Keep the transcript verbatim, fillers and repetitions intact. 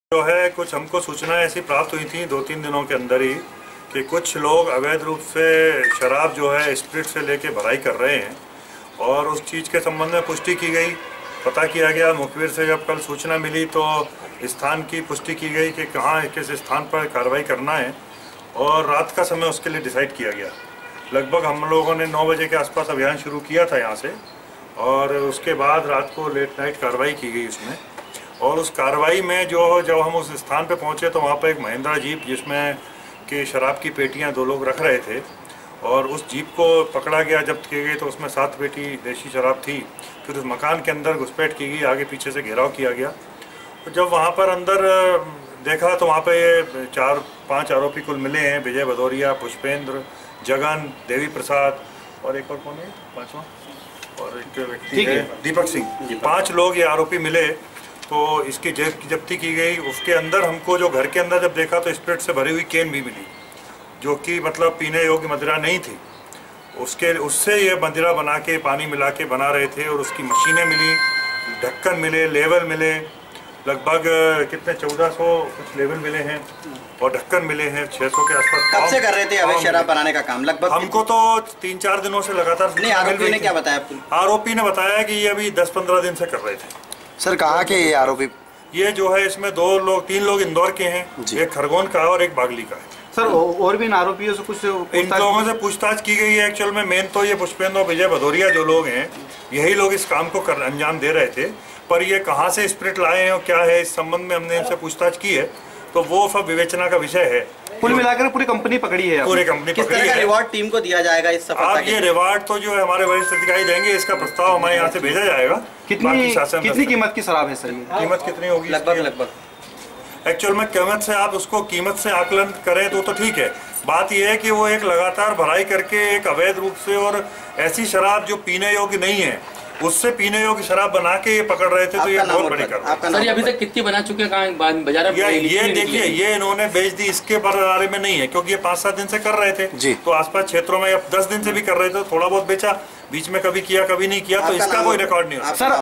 जो है कुछ हमको सूचना ऐसी प्राप्त हुई थी दो तीन दिनों के अंदर ही कि कुछ लोग अवैध रूप से शराब जो है स्प्रिट से लेके भराई कर रहे हैं और उस चीज़ के संबंध में पुष्टि की गई। पता किया गया मुखबिर से, जब कल सूचना मिली तो स्थान की पुष्टि की गई कि कहाँ किस स्थान पर कार्रवाई करना है और रात का समय उसके लिए डिसाइड किया गया। लगभग हम लोगों ने नौ बजे के आसपास अभियान शुरू किया था यहाँ से और उसके बाद रात को लेट नाइट कार्रवाई की गई उसमें। और उस कार्रवाई में जो जब हम उस स्थान पे पहुंचे तो वहाँ पर एक महिंद्रा जीप जिसमें कि शराब की पेटियां दो लोग रख रहे थे और उस जीप को पकड़ा गया, जब्त की गई। तो उसमें सात पेटी देशी शराब थी। फिर उस मकान के अंदर घुसपैठ की गई, आगे पीछे से घेराव किया गया। तो जब वहाँ पर अंदर देखा तो वहाँ पे ये चार पांच आरोपी कुल मिले हैं, विजय भदौरिया, पुष्पेंद्र, जगन, देवी प्रसाद और एक और कौन है पाँचवा और एक व्यक्ति है दीपक सिंह। पाँच लोग ये आरोपी मिले तो इसकी जब्ती की गई। उसके अंदर हमको जो घर के अंदर जब देखा तो स्प्रिट से भरी हुई कैन भी मिली जो कि मतलब पीने योग्य मदिरा नहीं थी। उसके उससे ये मदिरा बना के पानी मिला के बना रहे थे और उसकी मशीनें मिली, ढक्कन मिले, लेवल मिले, लगभग कितने चौदह सौ कुछ लेवल मिले हैं और ढक्कन मिले हैं छह सौ के आसपास। कब से कर रहे थे अवैध शराब बनाने का काम? लगभग हमको तो तीन चार दिनों से लगातार। नहीं, आरोपी ने क्या बताया? आरोपी ने बताया कि ये अभी दस पंद्रह दिन से कर रहे थे। सर कहाँ के ये आरोपी? ये जो है इसमें दो लोग तीन लोग इंदौर के हैं, एक खरगोन का और एक बागली का है। सर और भी इन आरोपियों से कुछ इन लोगों से पूछताछ की गई है। एक्चुअल में मेन तो ये पुष्पेंद्र और विजय भदौरिया जो लोग हैं यही लोग इस काम को कर अंजाम दे रहे थे, पर ये कहाँ से स्प्रिट लाए हैं और क्या है इस संबंध में हमने इनसे पूछताछ की है तो वो सब विवेचना का विषय है। कुल मिलाकर पूरी कंपनी पकड़ी है, पूरी कंपनी किस पकड़ी तरह का है। रिवॉर्ड टीम को दिया जाएगा इस सफलता आप ये रिवार्ड तो जो है हमारे वरिष्ठ अधिकारी देंगे, इसका प्रस्ताव हमारे यहाँ से भेजा जाएगा। कितनी कितनी कीमत की शराब है सर? ये कीमत कितनी होगी? लगभग लगभग एक्चुअल में कीमत से आप उसको कीमत से आकलन करें तो तो ठीक है। बात यह है कि वो एक लगातार भराई करके एक अवैध रूप से और ऐसी शराब जो पीने योग्य नहीं है उससे पीने योग्य शराब बना के ये पकड़ रहे थे। तो ये बहुत बड़ी कर सर, ये अभी तक कितनी बना चुके हैं बाजार में? ये, ये देखिए ये इन्होंने बेच दी, इसके बारे में नहीं है क्योंकि ये पाँच सात दिन से कर रहे थे जी। तो आसपास क्षेत्रों में अब दस दिन से भी कर रहे थे, थोड़ा बहुत बेचा, बीच में कभी किया कभी नहीं किया, तो इसका कोई रिकॉर्ड नहीं हो।